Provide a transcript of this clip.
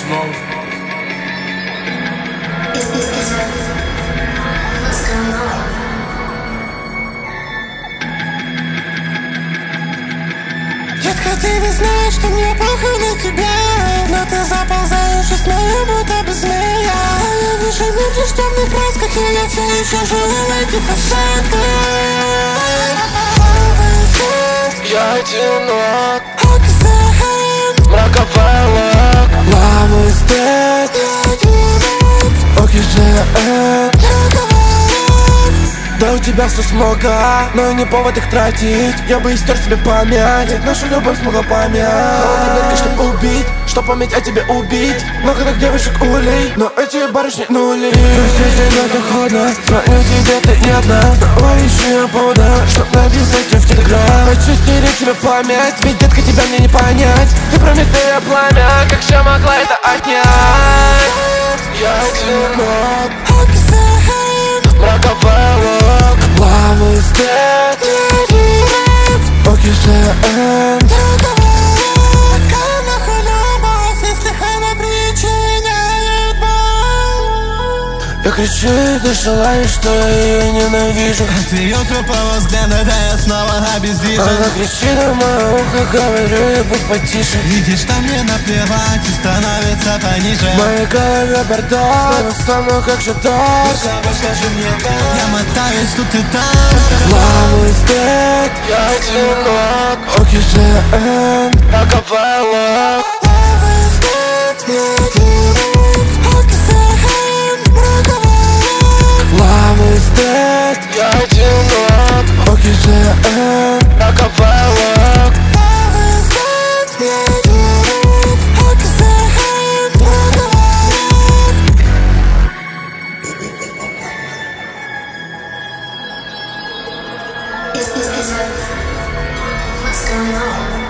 снова. Детка, ты ведь знаешь, что мне похуй на тебя, но ты заползаешь и снова будто бы змея. Я вижу мир лишь в темных красках, и я все еще живу в этих осадках. Я одинок, мраковая love is dead. Окей же, да у тебя все смога, но и не повод их тратить. Я бы истер себе память, ведь нашу любовь смогла помять. Таблетка, чтоб убить, чтоб память о тебе убить. Много так девушек улей, но эти барышни нули. Все тебя доходно, звоню тебе, ты не одна. Снова ищу я повода, чтоб написать тебе в телеграм. Хочу стереть себе память, ведь, детка, тебя мне не понять. Ты прометея пламя, как же могла это отнять? я одинок, мраковая love is dead. Окей же, какая нахуй любовь, если она причиняет боль? Я кричу и ты желаешь, что я ее ненавижу. От ее тупого взгляда, да я снова обездвижен. Она кричит на мое ухо, говорю, и будь потише. Видишь, что мне наплевать и становится пониже. В моей голове бардак, снова со мной как же так. Скажи мне да. Я мотаюсь тут и там. Love is dead. я одинок, Окей же, мраковая love. Love is dead. Love is dead. Я одинок, Окей же, мраковая love. Love is dead. What's going on?